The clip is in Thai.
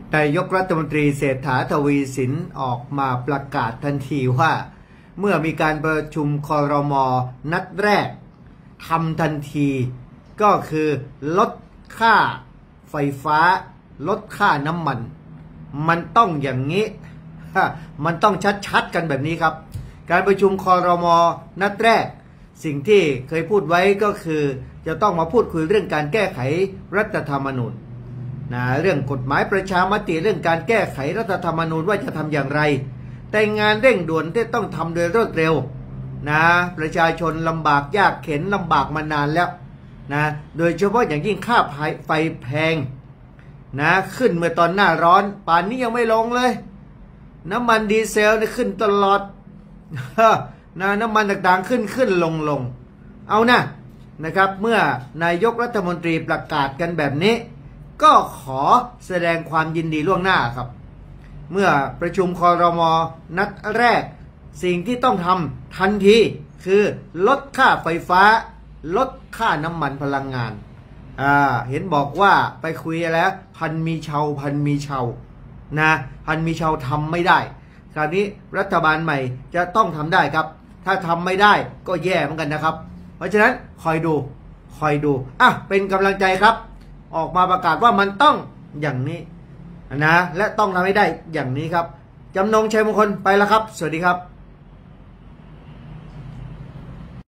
นายกรัฐมนตรีเศรษฐาทวีสินออกมาประกาศทันทีว่าเมื่อมีการประชุมครม.นัดแรกทำทันทีก็คือลดค่าไฟฟ้าลดค่าน้ำมันต้องอย่างนี้มันต้องชัดๆกันแบบนี้ครับการประชุมครม.นัดแรกสิ่งที่เคยพูดไว้ก็คือจะต้องมาพูดคุยเรื่องการแก้ไขรัฐธรรมนูญเรื่องกฎหมายประชามติเรื่องการแก้ไขรัฐธรรมนูญว่าจะทำอย่างไรแต่งานเร่งด่วนที่ต้องทำโดยรวดเร็วประชาชนลำบากยากเข็ญลำบากมานานแล้วโดยเฉพาะอย่างยิ่งค่าไฟแพงขึ้นเมื่อตอนหน้าร้อนป่านนี้ยังไม่ลงเลยน้ำมันดีเซลขึ้นตลอดน้ำมันต่างๆขึ้นลงเอานะครับเมื่อนายกรัฐมนตรีประกาศกันแบบนี้ก็ขอแสดงความยินดีล่วงหน้าครับเมื่อประชุมครม.นัดแรกสิ่งที่ต้องทำทันทีคือลดค่าไฟฟ้าลดค่าน้ำมันพลังงานเห็นบอกว่าไปคุยแล้วพันมีเชาพันมีเชาทำไม่ได้คราวนี้รัฐบาลใหม่จะต้องทำได้ครับถ้าทำไม่ได้ก็แย่เหมือนกันนะครับเพราะฉะนั้นคอยดูเป็นกำลังใจครับออกมาประกาศว่ามันต้องอย่างนี้และต้องทำให้ได้อย่างนี้ครับจำนงชัยมงคลไปแล้วครับสวัสดีครับ